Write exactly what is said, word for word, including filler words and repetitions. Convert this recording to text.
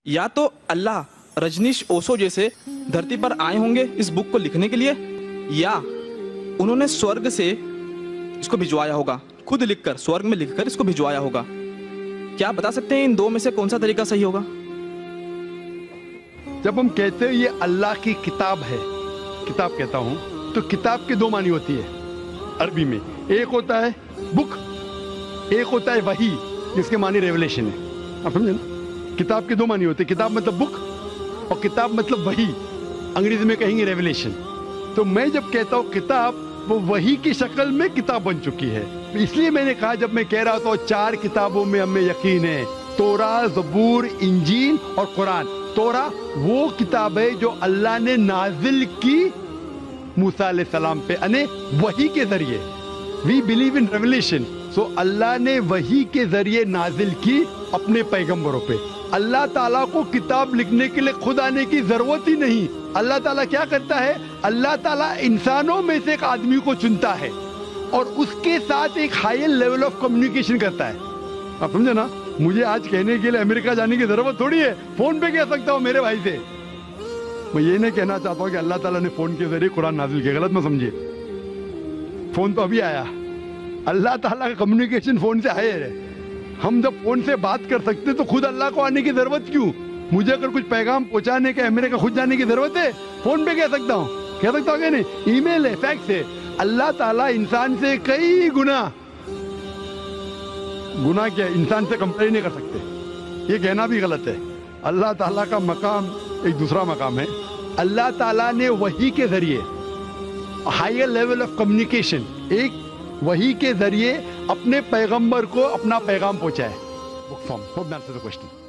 یا تو اللہ رجنیش اوسو جیسے دھرتی پر آئے ہوں گے اس بک کو لکھنے کے لیے، یا انہوں نے سورگ سے اس کو بھجوایا ہوگا، خود لکھ کر سورگ میں لکھ کر اس کو بھجوایا ہوگا۔ کیا آپ بتا سکتے ہیں ان دو میں سے کون سا طریقہ صحیح ہوگا؟ جب ہم کہتے ہیں یہ اللہ کی کتاب ہے، کتاب کہتا ہوں تو کتاب کے دو معنی ہوتی ہے عربی میں، ایک ہوتا ہے بک، ایک ہوتا ہے وحی جس کے معنی ریولیشن ہے۔ آپ سمجھے نا؟ کتاب کے دو معنی ہوتے ہیں، کتاب مطلب بک اور کتاب مطلب وحی، انگریزی میں کہیں گے ریولیشن۔ تو میں جب کہتا ہوں کتاب، وہ وحی کی شکل میں کتاب بن چکی ہے۔ اس لیے میں نے کہا جب میں کہہ رہا تھا چار کتابوں میں ہمیں یقین ہے، توراہ، زبور، انجیل اور قرآن۔ توراہ وہ کتاب ہے جو اللہ نے نازل کی موسیٰ علیہ السلام پہ، یعنی وحی کے ذریعے۔ وی بلیو ان ریولیشن، سو اللہ نے وحی کے ذریعے نازل کی اپنے پیغمبروں پہ۔ اللہ تعالیٰ کو کتاب لکھنے کے لیے خود آنے کی ضرورت ہی نہیں۔ اللہ تعالیٰ کیا کرتا ہے؟ اللہ تعالیٰ انسانوں میں سے ایک آدمی کو چنتا ہے اور اس کے ساتھ ایک ہائی لیول آف کمیونیکیشن کرتا ہے۔ آپ سمجھے نا؟ مجھے آج کہنے کے لیے امریکہ جانے کی ضرورت تھوڑی ہے، فون پہ کہہ سکتا ہوں میرے بھائی سے۔ میں یہ نہیں کہنا چاہتا ہوں کہ اللہ تعالیٰ نے فون کے ذریعے قرآن نازل کیا، غلط نہ سمجھیے۔ فون تو ابھی آیا، اللہ تعالیٰ کا کمیونیکیشن فون سے ہائر ہے۔ ہم جب فون سے بات کر سکتے تو خود اللہ کو آنے کی ضرورت کیوں؟ مجھے اگر کچھ پیغام پہنچانے کے امریکہ خود جانے کی ضرورت ہے؟ فون پہ کہہ سکتا ہوں، کہہ سکتا ہوں کہ نہیں، ای میل ہے، فیکس ہے۔ اللہ تعالیٰ انسان سے کئی گنا گناہ کیا انسان سے کمپیئر نہیں کر سکتے، یہ کہنا بھی غلط ہے۔ اللہ تعالیٰ کا مقام ایک دوسرا مقام ہے۔ اللہ تعالیٰ نے وحی کے ذریعے ہائر لیول آف کمیونیکیشن، ایک وحی کے ذریعے اپنے پیغمبر کو اپنا پیغام پہنچایا ہے۔ Book form, hope that's the question.